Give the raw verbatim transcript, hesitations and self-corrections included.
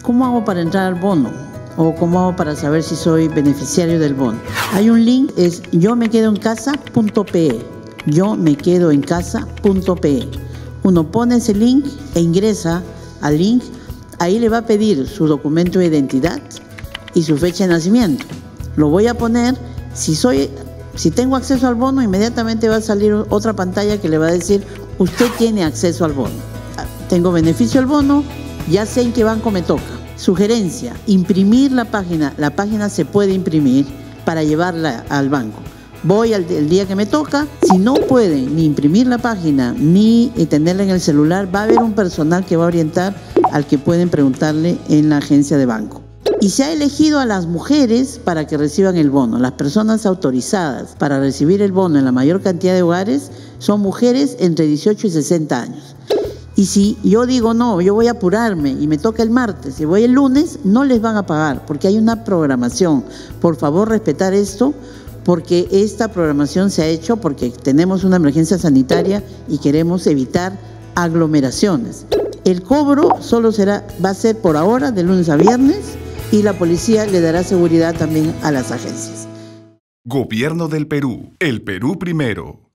¿Cómo hago para entrar al bono? ¿O cómo hago para saber si soy beneficiario del bono? Hay un link, es yo me quedo en casa punto pe. yo me quedo en casa punto pe. Uno pone ese link e ingresa al link. Ahí le va a pedir su documento de identidad y su fecha de nacimiento. Lo voy a poner. Si soy, si tengo acceso al bono, inmediatamente va a salir otra pantalla que le va a decir: usted tiene acceso al bono. Tengo beneficio del bono, ya sé en qué banco me toca. Sugerencia: imprimir la página. La página se puede imprimir para llevarla al banco. Voy al el día que me toca. Si no pueden ni imprimir la página ni tenerla en el celular, va a haber un personal que va a orientar al que pueden preguntarle en la agencia de banco. Y se ha elegido a las mujeres para que reciban el bono. Las personas autorizadas para recibir el bono en la mayor cantidad de hogares son mujeres entre dieciocho y sesenta años. Y si yo digo, no, yo voy a apurarme y me toca el martes y voy el lunes, no les van a pagar porque hay una programación. Por favor, respetar esto, porque esta programación se ha hecho porque tenemos una emergencia sanitaria y queremos evitar aglomeraciones. El cobro solo será, va a ser por ahora de lunes a viernes y la policía le dará seguridad también a las agencias. Gobierno del Perú. El Perú primero.